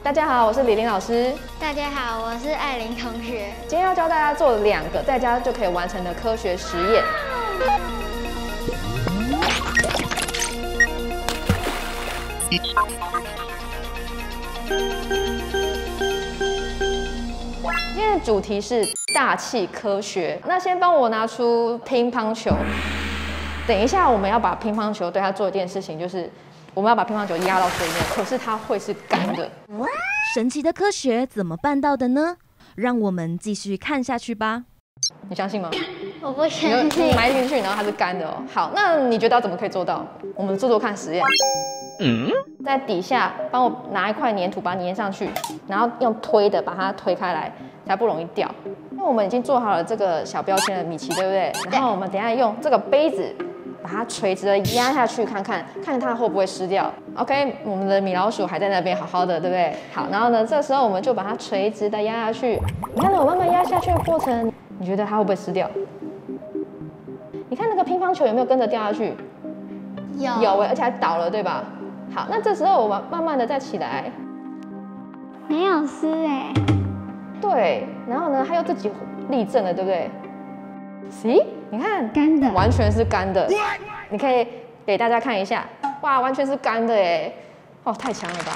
大家好，我是李玲老师。 大家好，我是艾琳同学。 今天要教大家做2个在家就可以完成的科学实验。今天的主题是大气科学。那先帮我拿出乒乓球。等一下我们要把乒乓球对它做一件事情，就是我们要把乒乓球压到水面，可是它会是干的。 神奇的科学怎么办到的呢？让我们继续看下去吧。 你相信吗？ 我不相信。 你埋进去，然后它是干的哦。好，那你觉得要怎么可以做到？我们做做看实验。在底下帮我拿一块粘土把它粘上去，然后用推的把它推开来，才不容易掉。那我们已经做好了这个小标签的米奇，对不对？然后我们等一下用这个杯子把它垂直的压下去，看看它会不会湿掉。OK， 我们的米老鼠还在那边好好的，对不对？好，然后呢，这时候我们就把它垂直的压下去。你看到我慢慢压下去的过程，你觉得它会不会湿掉？你看那个乒乓球有没有跟着掉下去？有而且还倒了，对吧？好，那这时候我们慢慢的再起来， 没有湿哎。 对，然后呢，它又自己立正了，对不对？咦，你看， 干的， 完全是干的。你可以给大家看一下，哇，完全是干的哎，哦，太强了吧！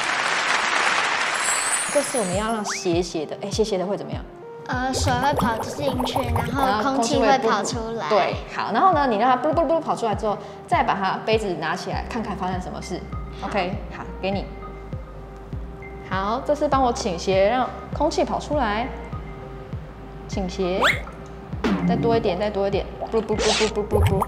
这次我们要让斜斜的，哎，斜斜的会怎么样？ 水会跑进去，然后空气会跑出来。 对，好，然后呢，你让它布布布跑出来之后，再把它杯子拿起来，看看发生什么事。OK， 好，给你。好，这次帮我倾斜，让空气跑出来。倾斜，再多一点，再多一点，布布布布布布布。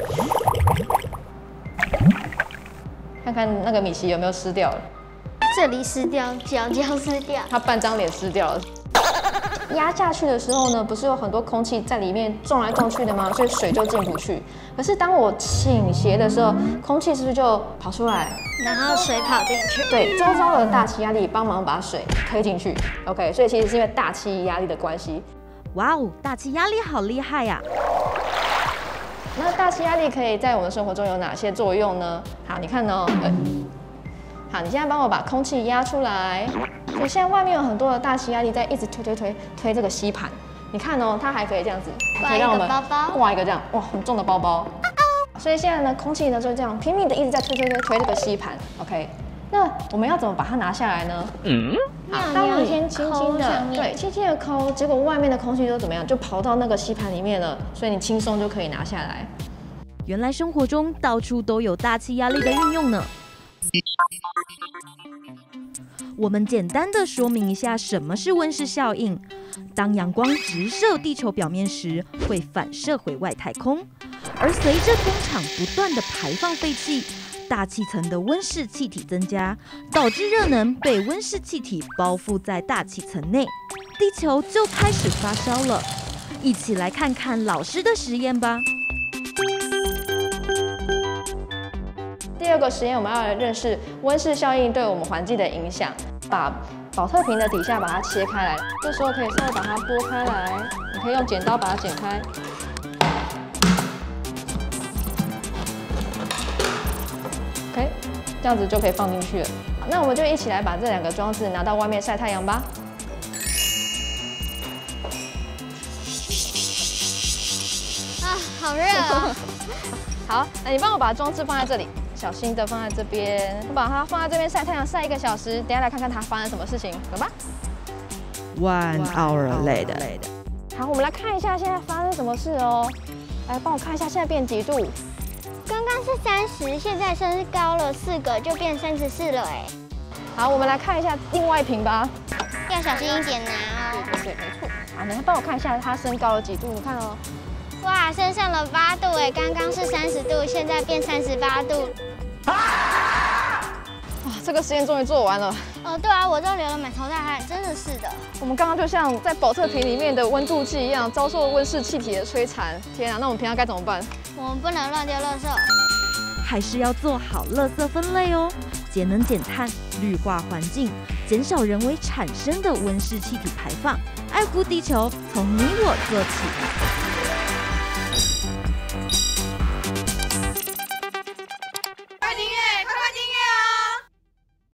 看看那个米奇有没有湿掉了？ 这里湿掉，角湿掉， 它半张脸湿掉了。压下去的时候呢，不是有很多空气在里面撞来撞去的吗？所以水就进不去。可是当我倾斜的时候，空气是不是就跑出来？ 然后水跑进去。 对，周遭的大气压力帮忙把水推进去。OK， 所以其实是因为大气压力的关系。 哇哦，大气压力好厉害呀！ 那大气压力可以在我们生活中有哪些作用呢？好，你看哦，好，你现在帮我把空气压出来。所以现在外面有很多的大气压力在一直推这个吸盘。你看哦，它还可以这样子，可以让我们挂一个这样哇很重的包包。所以现在呢，空气呢就这样拼命的一直在推这个吸盘。OK， 那我们要怎么把它拿下来呢？好，当你先轻轻的对轻轻的抠，结果外面的空气就怎么样，就跑到那个吸盘里面了，所以你轻松就可以拿下来。 原来生活中到处都有大气压力的运用呢。我们简单的说明一下什么是温室效应。当阳光直射地球表面时，会反射回外太空，而随着工厂不断的排放废气，大气层的温室气体增加，导致热能被温室气体包覆在大气层内，地球就开始发烧了。一起来看看老师的实验吧。 第2个实验，我们要来认识温室效应对我们环境的影响。把保特瓶的底下把它切开来，这时候可以稍微把它拨开来，你可以用剪刀把它剪开。OK， 这样子就可以放进去了。那我们就一起来把这2个装置拿到外面晒太阳吧。 啊，好热哦！ 好，那你帮我把装置放在这里。小心的放在这边，我把它放在这边晒太阳晒1个小时，等一下来看看它发生什么事情，走吧。 1 hour later。 好，我们来看一下现在发生什么事哦。来帮我看一下现在变几度？ 刚刚是30，现在升高了4个，就变34了哎。 好，我们来看一下另外一瓶吧。 要小心一点拿哦。 对，没错。好，你帮我看一下它升高了几度？你看哦。 哇，升上了8度哎，刚刚是30度，现在变38度。 哇，这个实验终于做完了。 对啊，我都流了满头大汗，真的是的。 我们刚刚就像在保特瓶里面的温度计一样，遭受温室气体的摧残。天啊，那我们平常该怎么办？ 我们不能乱丢垃圾， 还是要做好垃圾分类哦，节能减碳，绿化环境，减少人为产生的温室气体排放，爱护地球，从你我做起。